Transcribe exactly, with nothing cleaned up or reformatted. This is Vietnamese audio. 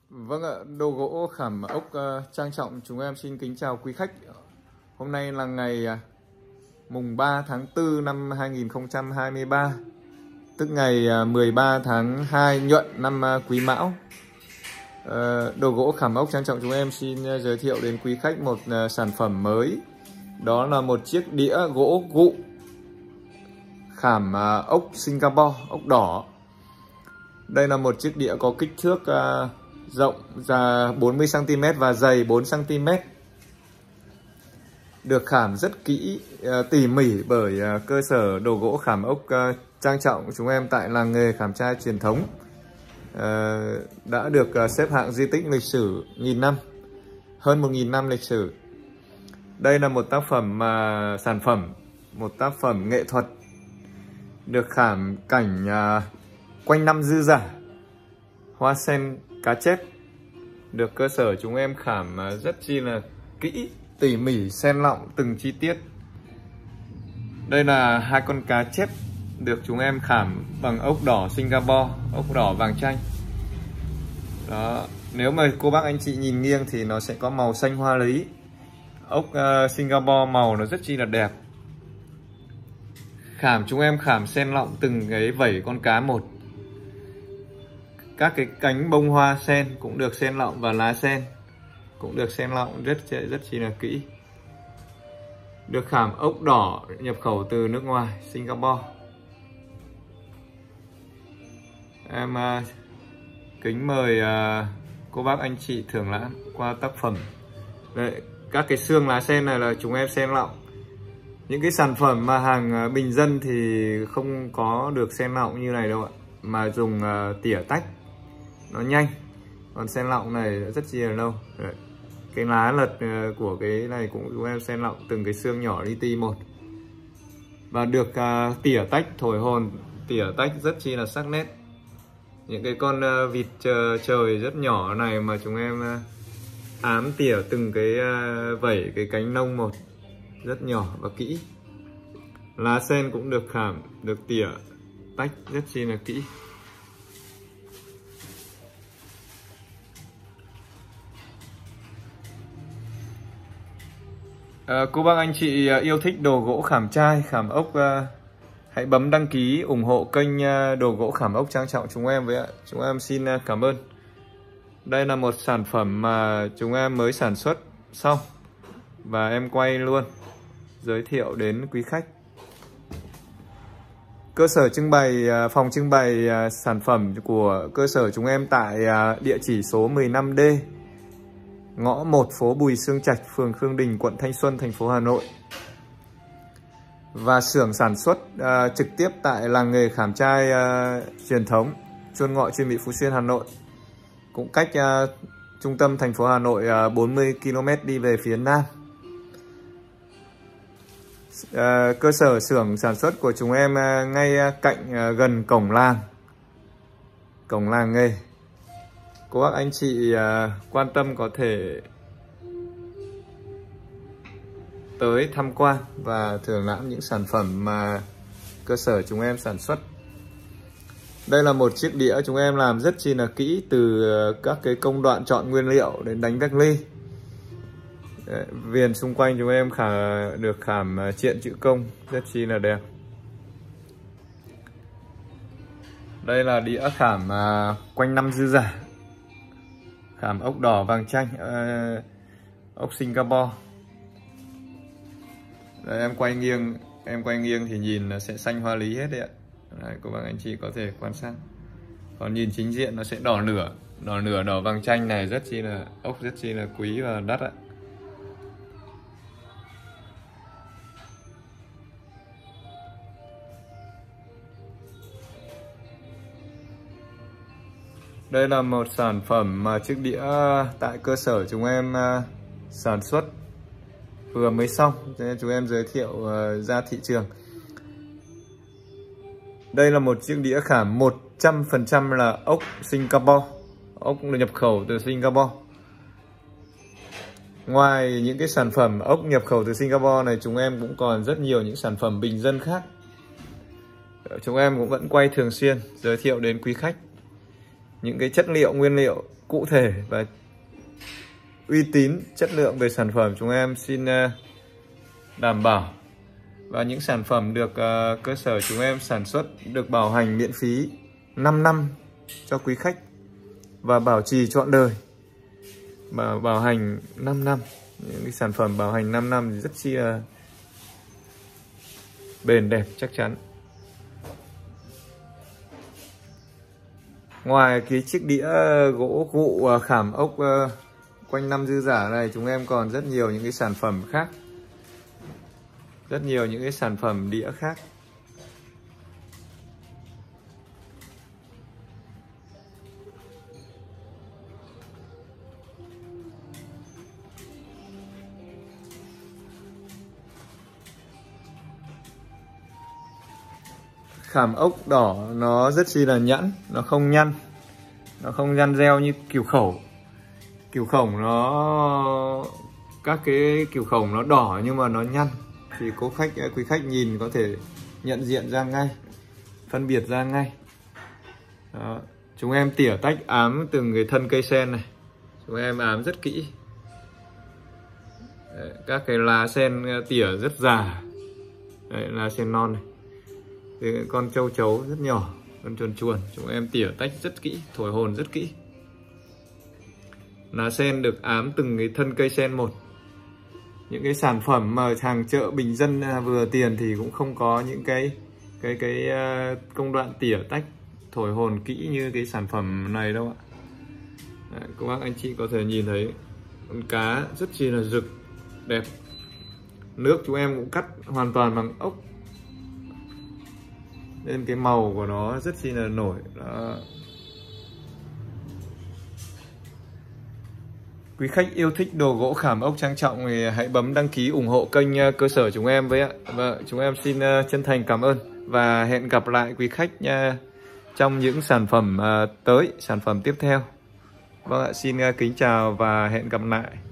Vâng ạ, đồ gỗ khảm ốc uh, trang trọng chúng em xin kính chào quý khách. Hôm nay là ngày uh, mùng ba tháng tư năm hai nghìn không trăm hai mươi ba, tức ngày uh, mười ba tháng hai nhuận năm uh, Quý Mão. Uh, đồ gỗ khảm ốc trang trọng chúng em xin uh, giới thiệu đến quý khách một uh, sản phẩm mới. Đó là một chiếc đĩa gỗ gụ khảm uh, ốc Singapore, ốc đỏ. Đây là một chiếc đĩa có kích thước uh, rộng ra bốn mươi xăng ti mét và dày bốn xăng ti mét. Được khảm rất kỹ, tỉ mỉ bởi cơ sở đồ gỗ khảm ốc trang trọng của chúng em tại làng nghề khảm trai truyền thống. Đã được xếp hạng di tích lịch sử nghìn năm, hơn một nghìn năm lịch sử. Đây là một tác phẩm mà sản phẩm, một tác phẩm nghệ thuật được khảm cảnh quanh năm dư dả, hoa sen cá chép, được cơ sở chúng em khảm rất chi là kỹ, tỉ mỉ, xen lọng từng chi tiết. Đây là hai con cá chép được chúng em khảm bằng ốc đỏ Singapore, ốc đỏ vàng chanh. Đó, nếu mà cô bác anh chị nhìn nghiêng thì nó sẽ có màu xanh hoa lý. Ốc uh, Singapore màu nó rất chi là đẹp. Khảm chúng em khảm xen lọng từng cái vảy con cá một. Các cái cánh bông hoa sen cũng được xen lọng và lá sen cũng được xen lọng rất rất chi là kỹ. Được khảm ốc đỏ nhập khẩu từ nước ngoài Singapore. Em uh, kính mời uh, cô bác anh chị thưởng lãm qua tác phẩm. Đấy, các cái xương lá sen này là chúng em xen lọng. Những cái sản phẩm mà hàng bình dân thì không có được xen lọng như này đâu ạ, mà dùng uh, tỉa tách nó nhanh, còn xen lọng này rất chi là lâu. Đấy. Cái lá lật của cái này cũng chúng em xen lọng từng cái xương nhỏ li ti một, và được uh, tỉa tách thổi hồn, tỉa tách rất chi là sắc nét. Những cái con uh, vịt trời, trời rất nhỏ này mà chúng em uh, ám tỉa từng cái uh, vảy cái cánh nông một, rất nhỏ và kỹ. Lá sen cũng được khảm, được tỉa tách rất chi là kỹ. À, cô bác anh chị yêu thích đồ gỗ khảm trai, khảm ốc, à, hãy bấm đăng ký ủng hộ kênh à, đồ gỗ khảm ốc trang trọng chúng em với ạ. Chúng em xin à, cảm ơn. Đây là một sản phẩm mà chúng em mới sản xuất xong và em quay luôn, giới thiệu đến quý khách. Cơ sở trưng bày, à, phòng trưng bày à, sản phẩm của cơ sở chúng em tại à, địa chỉ số mười lăm D, ngõ một, phố Bùi Xương Trạch, phường Khương Đình, quận Thanh Xuân, thành phố Hà Nội. Và xưởng sản xuất uh, trực tiếp tại làng nghề khảm trai uh, truyền thống Chuôn Ngọ, Chuyên Mỹ, Phú Xuyên, Hà Nội. Cũng cách uh, trung tâm thành phố Hà Nội uh, bốn mươi ki lô mét đi về phía nam. Uh, cơ sở xưởng sản xuất của chúng em uh, ngay cạnh uh, gần cổng làng, cổng làng nghề. Cô bác anh chị uh, quan tâm có thể tới tham quan và thưởng lãm những sản phẩm mà cơ sở chúng em sản xuất. Đây là một chiếc đĩa chúng em làm rất chi là kỹ, từ các cái công đoạn chọn nguyên liệu đến đánh vách ly. Đấy, viền xung quanh chúng em khả, được khảm triện chữ công rất chi là đẹp. Đây là đĩa khảm uh, quanh năm dư dả, khảm ốc đỏ vàng chanh, uh, ốc Singapore. Đấy, em quay nghiêng, em quay nghiêng thì nhìn nó sẽ xanh hoa lý hết đấy ạ. Đấy, các bạn anh chị có thể quan sát. Còn nhìn chính diện nó sẽ đỏ nửa, đỏ nửa đỏ vàng chanh này, rất chi là ốc rất chi là quý và đắt ạ. Đây là một sản phẩm mà chiếc đĩa tại cơ sở chúng em sản xuất vừa mới xong, cho nên chúng em giới thiệu ra thị trường. Đây là một chiếc đĩa khảm một trăm phần trăm là ốc Singapore, ốc nhập khẩu từ Singapore. Ngoài những cái sản phẩm ốc nhập khẩu từ Singapore này, chúng em cũng còn rất nhiều những sản phẩm bình dân khác. Chúng em cũng vẫn quay thường xuyên, giới thiệu đến quý khách những cái chất liệu, nguyên liệu cụ thể và uy tín, chất lượng về sản phẩm chúng em xin đảm bảo. Và những sản phẩm được uh, cơ sở chúng em sản xuất được bảo hành miễn phí năm năm cho quý khách và bảo trì trọn đời. Bảo, bảo hành năm năm, những cái sản phẩm bảo hành năm năm thì rất chi là bền đẹp chắc chắn. Ngoài cái chiếc đĩa gỗ cụ khảm ốc uh, quanh năm dư giả này, chúng em còn rất nhiều những cái sản phẩm khác. Rất nhiều những cái sản phẩm đĩa khác. Khảm ốc đỏ nó rất chi là nhẵn, nó không nhăn. Nó không nhăn reo như cửu khẩu. Cửu khổng nó... Các cái cửu khổng nó đỏ nhưng mà nó nhăn. Thì cô khách, quý khách nhìn có thể nhận diện ra ngay, phân biệt ra ngay. Đó. Chúng em tỉa tách ám từng cái thân cây sen này. Chúng em ám rất kỹ. Đấy, các cái lá sen tỉa rất già. Đấy, lá sen non này. Thì con châu chấu rất nhỏ, con chuồn chuồn. Chúng em tỉa tách rất kỹ, thổi hồn rất kỹ. Lá sen được ám từng cái thân cây sen một. Những cái sản phẩm mà hàng chợ bình dân vừa tiền thì cũng không có những cái cái cái công đoạn tỉa tách thổi hồn kỹ như cái sản phẩm này đâu ạ. Đấy, các bác anh chị có thể nhìn thấy con cá rất chi là rực đẹp. Nước chúng em cũng cắt hoàn toàn bằng ốc nên cái màu của nó rất chi là nổi. Đó. Quý khách yêu thích đồ gỗ khảm ốc trang trọng thì hãy bấm đăng ký ủng hộ kênh cơ sở chúng em với ạ. Và chúng em xin chân thành cảm ơn và hẹn gặp lại quý khách trong những sản phẩm tới, sản phẩm tiếp theo. Vâng ạ, xin kính chào và hẹn gặp lại.